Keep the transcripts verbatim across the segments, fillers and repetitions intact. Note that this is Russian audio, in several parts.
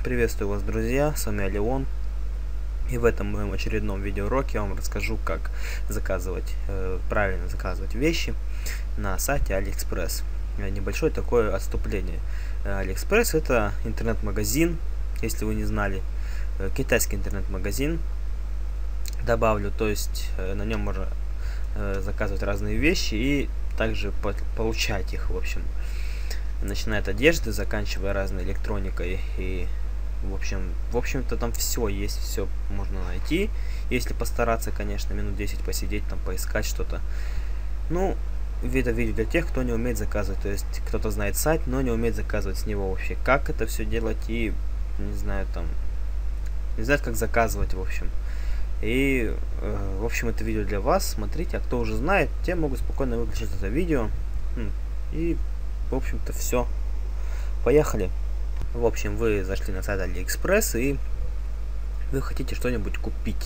Приветствую вас, друзья, с вами Алион. И в этом моем очередном видеоуроке я вам расскажу, как заказывать, э, правильно заказывать вещи на сайте AliExpress. Э, небольшое такое отступление. Э, AliExpress — это интернет-магазин, если вы не знали, э, китайский интернет-магазин. Добавлю, то есть э, на нем можно э, заказывать разные вещи и также по получать их, в общем. Начиная от одежды, заканчивая разной электроникой и в общем, в общем-то там все есть, все можно найти, если постараться, конечно, минут десять посидеть, там поискать что-то. Ну, это видео для тех, кто не умеет заказывать, то есть кто-то знает сайт, но не умеет заказывать с него вообще, как это все делать и, не знаю, там, не знает, как заказывать, в общем. И, э, в общем, это видео для вас, смотрите, а кто уже знает, те могут спокойно выключить это видео. И, в общем-то, все. Поехали. В общем, вы зашли на сайт AliExpress и вы хотите что-нибудь купить.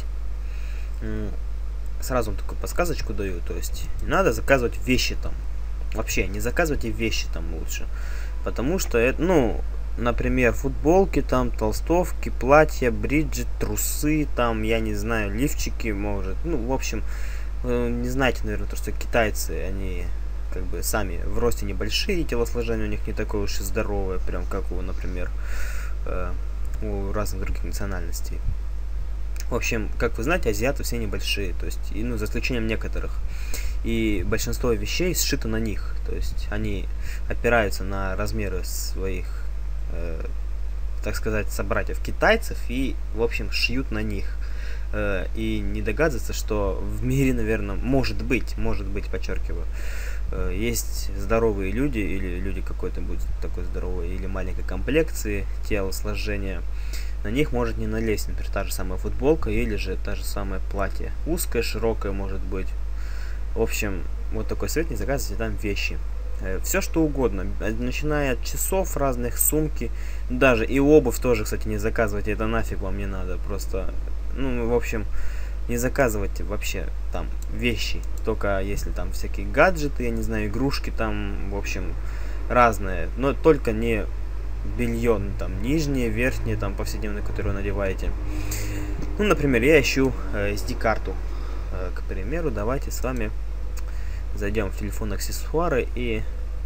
Сразу вам такую подсказочку даю, то есть не надо заказывать вещи там. Вообще, не заказывайте вещи там лучше. Потому что, это, ну, например, футболки, там, толстовки, платья, бриджи, трусы, там, я не знаю, лифчики, может. Ну, в общем, не знаете, наверное, то, что китайцы, они как бы сами в росте небольшие, телосложение у них не такое уж и здоровое, прям как у, например, э, у разных других национальностей. В общем, как вы знаете, азиаты все небольшие, то есть, и, ну, за исключением некоторых. И большинство вещей сшито на них, то есть они опираются на размеры своих, э, так сказать, собратьев китайцев и, в общем, шьют на них. Э, и не догадываться, что в мире, наверное, может быть, может быть, подчеркиваю, есть здоровые люди, или люди какой-то будет такой здоровый, или маленькой комплекции, телосложения, на них может не налезть, например, та же самая футболка, или же та же самое платье. Узкое, широкое может быть. В общем, вот такой совет: не заказывайте там вещи. Все что угодно, начиная от часов разных, сумки, даже и обувь тоже, кстати, не заказывайте, это нафиг вам не надо, просто, ну, в общем, не заказывайте вообще там вещи, только если там всякие гаджеты, я не знаю, игрушки там, в общем, разные, но только не белье, ну, там, нижнее, верхнее, там, повседневное, которое вы надеваете. Ну, например, я ищу э, эс ди-карту, э, к примеру, давайте с вами зайдем в телефон аксессуары, и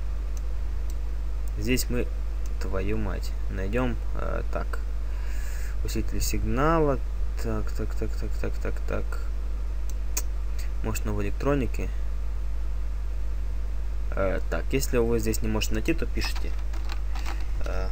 здесь мы, твою мать, найдем, э, так, усилитель сигнала. Так, так, так, так, так, так, так. Может, новой электроники. Э, так, если вы здесь не можете найти, то пишите э,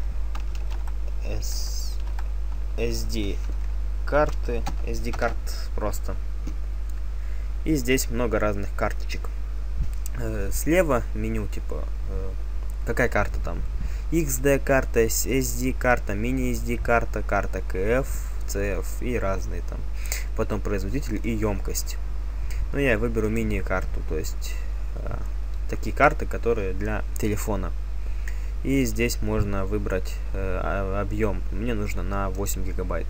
эс ди карты, эс ди карт просто. И здесь много разных карточек. Э, слева меню, типа, э, какая карта там? икс ди карта, эс ди карта, мини эс ди карта, карта ка эф, цэ эф и разные там. Потом производитель и емкость. Ну, я выберу мини-карту, то есть э, такие карты, которые для телефона. И здесь можно выбрать э, объем. Мне нужно на восемь гигабайт.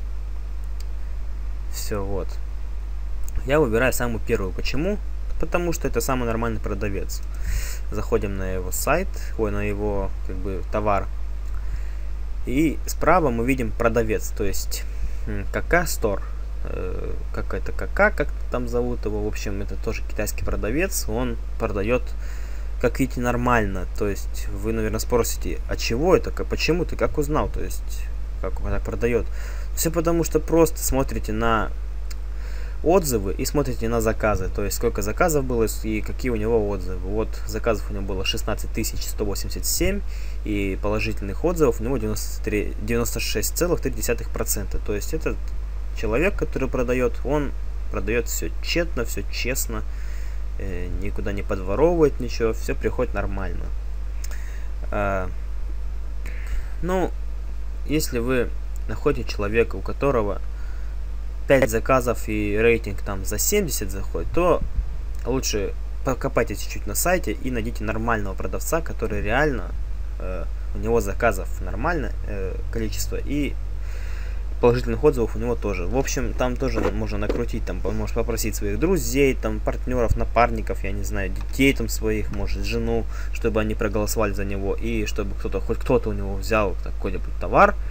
Все, вот. Я выбираю самую первую. Почему? Потому что это самый нормальный продавец. Заходим на его сайт, ой, на его, как бы, товар. И справа мы видим продавец, то есть ка-ка Store, э, как это ка-ка, как там зовут его, в общем, это тоже китайский продавец, он продает, как видите, нормально, то есть вы, наверное, спросите, а чего это, почему ты, как узнал, то есть, как он так продает. Все потому, что просто смотрите на отзывы и смотрите на заказы, то есть сколько заказов было и какие у него отзывы. Вот заказов у него было шестнадцать тысяч сто восемьдесят семь, и положительных отзывов у него девяносто шесть целых три десятых процента. То есть этот человек, который продает, он продает все тщетно, все честно, э, никуда не подворовывает ничего, все приходит нормально. А, ну, если вы находите человека, у которого пять заказов и рейтинг там за семьдесят заходит, то лучше покопайтесь чуть-чуть на сайте и найдите нормального продавца, который реально, э, у него заказов нормальное э, количество и положительных отзывов у него тоже. В общем, там тоже можно накрутить, там, может попросить своих друзей, там, партнеров, напарников, я не знаю, детей там своих, может, жену, чтобы они проголосовали за него и чтобы кто-то, хоть кто-то у него взял какой-нибудь товар.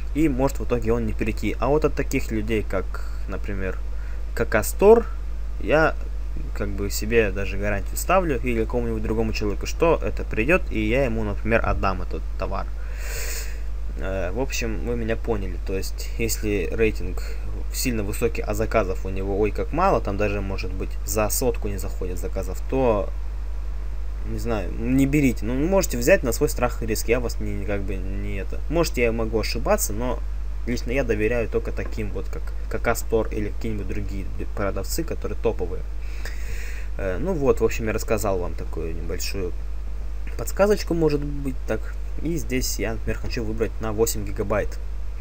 и может в итоге он не перейти. А вот от таких людей, как, например, Какастор, я как бы себе даже гарантию ставлю, или какому-нибудь другому человеку, что это придет, и я ему, например, отдам этот товар. В общем, вы меня поняли. То есть, если рейтинг сильно высокий, а заказов у него ой как мало, там даже может быть за сотку не заходят заказов, то не знаю, не берите. Ну, можете взять на свой страх и риск. Я вас не как бы не это. Можете, я могу ошибаться, но лично я доверяю только таким вот, как Какастор или какие-нибудь другие продавцы, которые топовые. Ну вот, в общем, я рассказал вам такую небольшую подсказочку, может быть, так. И здесь я, например, хочу выбрать на восемь гигабайт.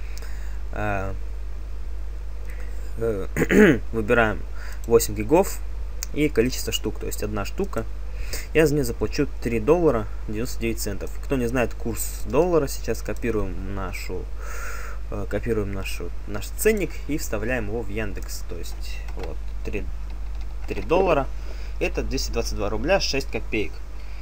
Выбираем восемь гигов и количество штук, то есть одна штука. Я за нее заплачу три доллара девяносто девять центов. Кто не знает курс доллара, сейчас копируем нашу копируем нашу наш ценник и вставляем его в Яндекс. То есть вот три, три доллара. Это двести двадцать два рубля шесть копеек.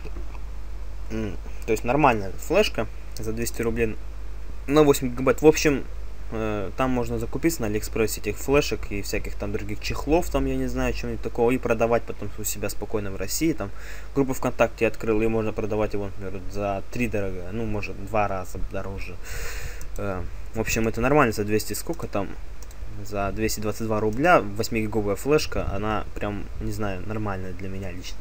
То есть нормальная флешка за двести рублей на восемь гигабайт. В общем, э, там можно закупиться на Алиэкспрессе этих флешек и всяких там других чехлов, там, я не знаю, чего-нибудь такого, и продавать потом у себя спокойно в России. Там группу ВКонтакте открыл, и можно продавать его, например, за три дорого, ну, может, два раза дороже. Э, в общем, это нормально за двести сколько там, за двести двадцать два рубля, восьмигиговая флешка, она прям, не знаю, нормальная для меня лично.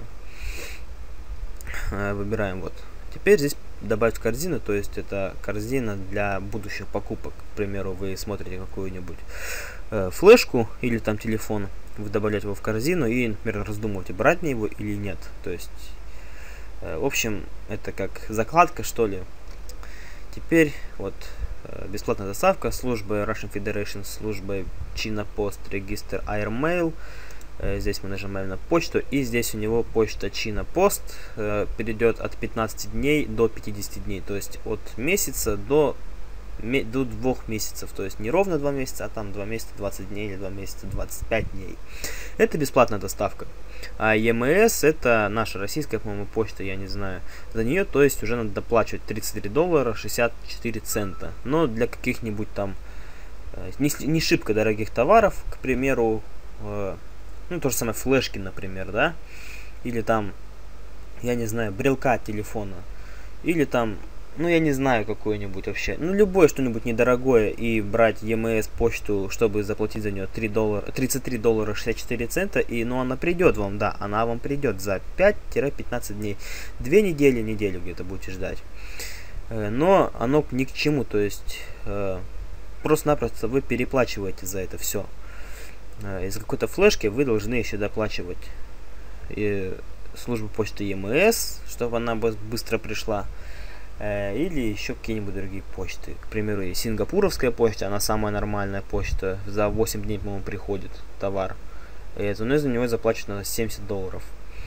Э, выбираем вот. Теперь здесь добавить в корзину, то есть это корзина для будущих покупок. К примеру, вы смотрите какую-нибудь э, флешку или там телефон, вы добавляете его в корзину и, например, раздумываете, брать мне его или нет. То есть, э, в общем, это как закладка, что ли. Теперь вот э, бесплатная доставка, служба Russian Federation, служба China Post, регистр Airmail. Здесь мы нажимаем на почту, и здесь у него почта China Post э, перейдет от пятнадцати дней до пятидесяти дней, то есть от месяца до, до двух месяцев, то есть не ровно два месяца, а там два месяца двадцать дней или два месяца двадцать пять дней. Это бесплатная доставка. А и эм эс это наша российская, по-моему, почта, я не знаю. За нее, то есть уже надо доплачивать тридцать три доллара шестьдесят четыре цента. Но для каких-нибудь там э, не, не шибко дорогих товаров, к примеру, э, ну, то же самое флешки, например, да, или там, я не знаю, брелка от телефона, или там, ну, я не знаю, какое-нибудь вообще, ну, любое что-нибудь недорогое, и брать и эм эс почту, чтобы заплатить за нее три доллара, тридцать три доллара шестьдесят четыре цента, и, ну, она придет вам, да, она вам придет за пять-пятнадцать дней, две недели, неделю где-то будете ждать, но оно ни к чему, то есть, просто-напросто вы переплачиваете за это все. Из какой-то флешки вы должны еще доплачивать и службу почты и эм эс, чтобы она быстро пришла, или еще какие-нибудь другие почты. К примеру, и сингапуровская почта, она самая нормальная почта, за восемь дней, по-моему, приходит товар. И за него заплачивать надо семьдесят долларов.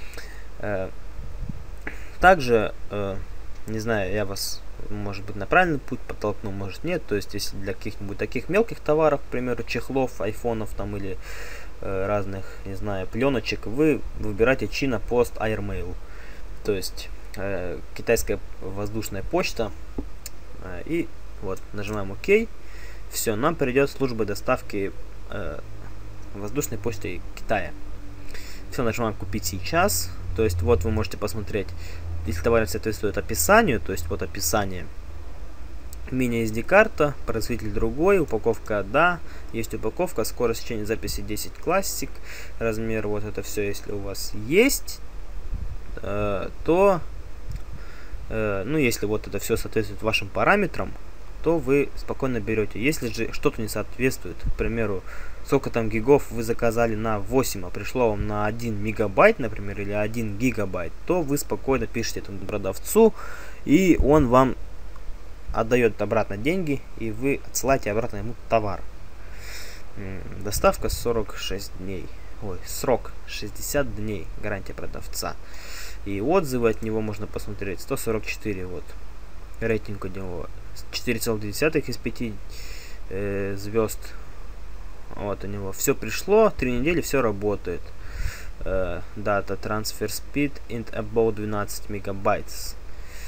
Также, не знаю, я вас, может быть, на правильный путь подтолкну, может нет. То есть, если для каких-нибудь таких мелких товаров, к примеру, чехлов, айфонов там или э, разных, не знаю, пленочек, вы выбираете China Post Airmail. То есть, э, китайская воздушная почта. Э, и вот, нажимаем ОК. Все, нам придет служба доставки э, воздушной почты Китая. Все, нажимаем купить сейчас. То есть, вот вы можете посмотреть, если товар соответствует описанию, то есть вот описание. Мини-эс ди-карта, производитель другой, упаковка да, есть упаковка, скорость чтения записи десять классик, размер, вот это все, если у вас есть, э, то, э, ну, если вот это все соответствует вашим параметрам, то вы спокойно берете. Если же что-то не соответствует, к примеру, сколько там гигов вы заказали на восемь, а пришло вам на один мегабайт, например, или один гигабайт, то вы спокойно пишете этому продавцу, и он вам отдает обратно деньги, и вы отсылаете обратно ему товар. Доставка сорок шесть дней. Ой, срок шестьдесят дней, гарантия продавца. И отзывы от него можно посмотреть, сто сорок четыре, вот. Рейтинг у него четыре целых две десятых из пяти э, звезд. Вот у него все пришло, три недели, все работает. Дата, transfer speed, and about двенадцать мегабайт.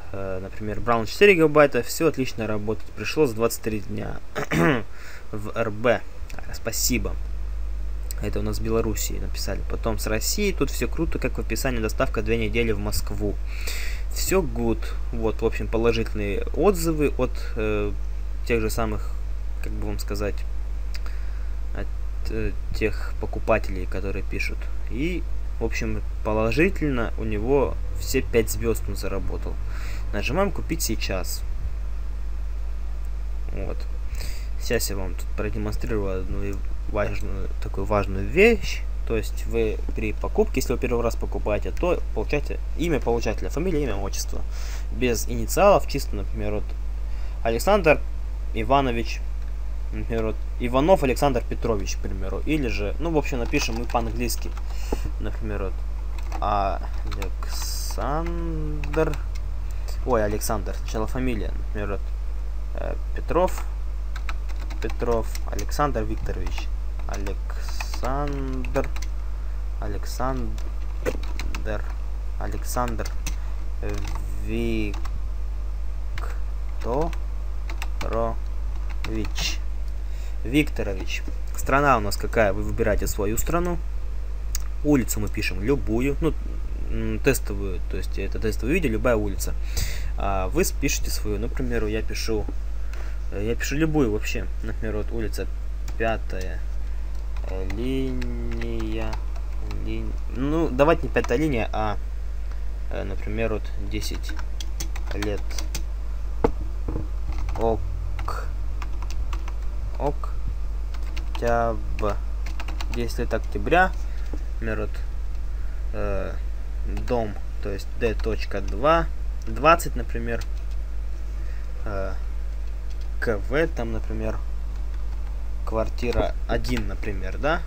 э, например, Браун четыре гигабайта, все отлично работает. Пришло за двадцать три дня в эр бэ. Спасибо. Это у нас с Белоруссии написали. Потом с России. Тут все круто, как в описании. Доставка две недели в Москву. Все good. Вот, в общем, положительные отзывы от э, тех же самых, как бы вам сказать, от э, тех покупателей, которые пишут. И, в общем, положительно у него все пять звезд он заработал. Нажимаем купить сейчас. Вот. Сейчас я вам тут продемонстрирую одну важную, такую важную вещь. То есть вы при покупке, если вы первый раз покупаете, то получаете имя получателя, фамилия, имя, отчество. Без инициалов, чисто, например, вот Александр Иванович, например, вот Иванов Александр Петрович, к примеру. Или же, ну, в общем, напишем мы по-английски. Например, вот Александр. Ой, Александр. Сначала фамилия. Например, вот э, Петров. Петров Александр Викторович. Александр. Александр. Александр Викторович. Викторович. Страна у нас какая? Вы выбираете свою страну. Улицу мы пишем любую. Ну, тестовую. То есть это тестовое видео, любая улица. А вы пишете свою. Например, я пишу. Я пишу любую вообще. Например, вот улица пятая линия. Лин... Ну, давайте не пятая линия, а, например, вот десять лет. Ок. Октябрь. десять лет октября. Например, вот э, дом, то есть д точка два. двадцать, например. Э, КВ, там, например, квартира один, например, да?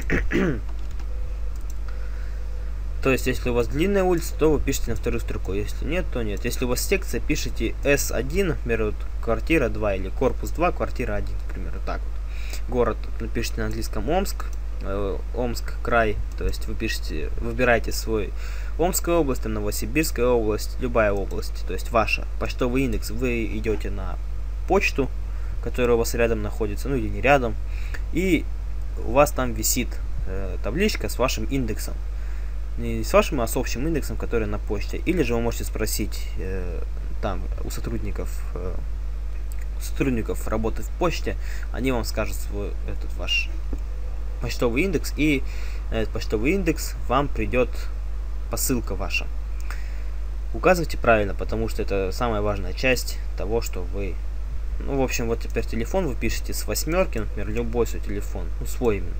То есть, если у вас длинная улица, то вы пишете на вторую строку. Если нет, то нет. Если у вас секция, пишите эс один, например, вот, квартира два, или корпус два, квартира один, например, вот так вот. Город напишите на английском Омск, э, Омск, край, то есть вы пишете, выбираете свой Омская область, там, Новосибирская область, любая область, то есть ваша. Почтовый индекс, вы идете на почту, которая у вас рядом находится, ну или не рядом, и у вас там висит э, табличка с вашим индексом. Не с вашим, а с общим индексом, который на почте. Или же вы можете спросить э, там у сотрудников э, сотрудников работы в почте, они вам скажут свой этот ваш почтовый индекс, и этот почтовый индекс вам придет посылка ваша. Указывайте правильно, потому что это самая важная часть того, что вы... Ну, в общем, вот теперь телефон вы пишете с восьмерки, например, любой свой телефон, ну, свой именно.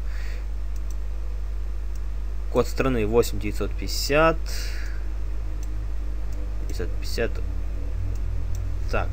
Код страны восемь девятьсот пятьдесят. девятьсот пятьдесят. Так.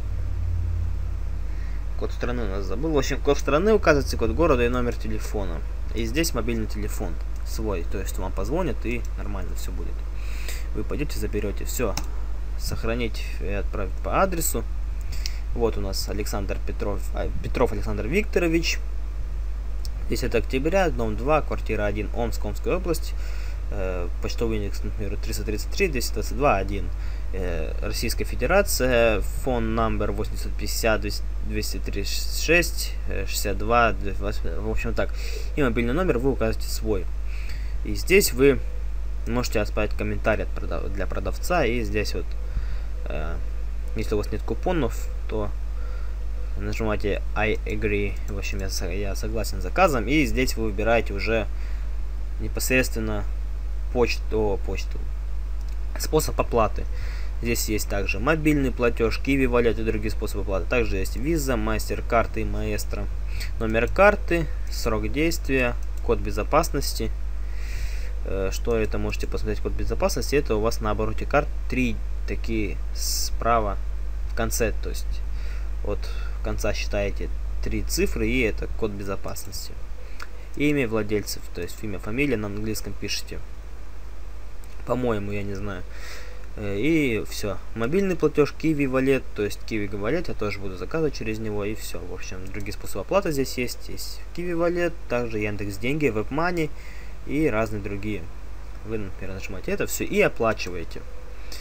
Код страны у нас забыл. В общем, код страны указывается, код города и номер телефона. И здесь мобильный телефон свой. То есть вам позвонят и нормально все будет. Вы пойдете, заберете. Все. Сохранить и отправить по адресу. Вот у нас Александр Петров. А, Петров Александр Викторович. десятое октября, дом два, квартира один, Омск, Омская область. Э, почтовый индекс, например, триста тридцать три двести двадцать два один. Э, Российская Федерация. Фон номер восемь девятьсот пятьдесят двести тридцать шесть шестьдесят два. В общем так. И мобильный номер вы указываете свой. И здесь вы можете оставить комментарий для продавца. И здесь вот, э, если у вас нет купонов, то нажимаете I agree, в общем, я, я согласен с заказом, и здесь вы выбираете уже непосредственно почту, почту, способ оплаты. Здесь есть также мобильный платеж, Kiwi Wallet и другие способы оплаты. Также есть Visa, MasterCard и Maestro. Номер карты, срок действия, код безопасности. Что это, можете посмотреть код безопасности. Это у вас на обороте карт три такие справа в конце, то есть от конца считаете три цифры, и это код безопасности. Имя владельцев, то есть имя, фамилия на английском пишите. По-моему, я не знаю. И все. Мобильный платеж Kiwi Wallet, то есть Kiwi Wallet я тоже буду заказывать через него, и все. В общем, другие способы оплаты здесь есть. Есть Kiwi Wallet, также Яндекс Деньги, WebMoney и разные другие. Вы, например, нажимаете это все и оплачиваете.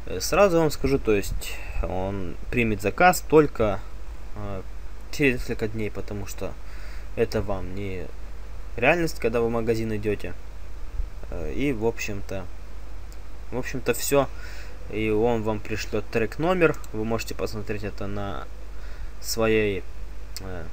Сразу вам скажу, то есть он примет заказ только э, через несколько дней, потому что это вам не реальность, когда вы в магазин идете. Э, и в общем-то, в общем-то все. И он вам пришлет трек номер. Вы можете посмотреть это на своей э,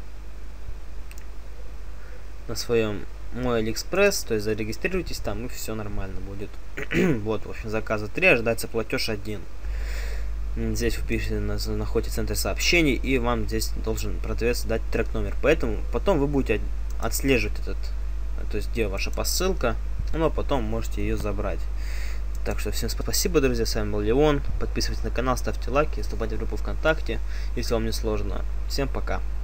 на своем мой Алиэкспресс, то есть зарегистрируйтесь там и все нормально будет. Вот, в общем, заказа три, ожидается платеж один. Здесь вы пишете, находите центр сообщений, и вам здесь должен продавец дать трек номер. Поэтому потом вы будете отслеживать этот, то есть где ваша посылка, но потом можете ее забрать. Так что всем спасибо, друзья, с вами был Леон. Подписывайтесь на канал, ставьте лайки, вступайте в группу ВКонтакте, если вам не сложно. Всем пока.